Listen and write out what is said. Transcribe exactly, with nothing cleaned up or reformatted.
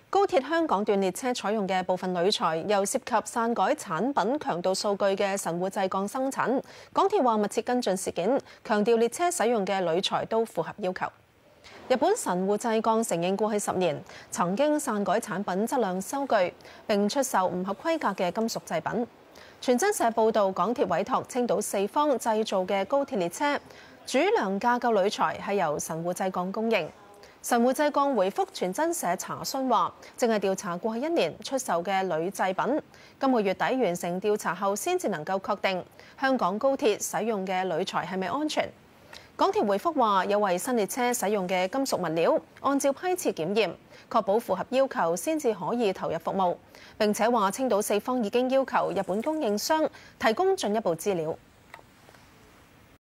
高鐵香港段列車採用嘅部分鋁材，由涉及篡改產品強度數據嘅神戶製鋼生產。港鐵話密切跟進事件，強調列車使用嘅鋁材都符合要求。日本神戶製鋼承認過去十年曾經篡改產品質量收據，並出售唔合規格嘅金屬製品。傳真社報導，港鐵委託青島四方製造嘅高鐵列車主梁架構鋁材係由神戶製鋼供應。神戶製鋼回覆傳真社查詢話，正係調查過去一年出售嘅鋁製品，今個月底完成調查後先至能夠確定香港高鐵使用嘅鋁材係咪安全。港鐵回覆話，有為新列車使用嘅金屬物料按照批次檢驗，確保符合要求先至可以投入服務。並且話青島四方已經要求日本供應商提供進一步資料。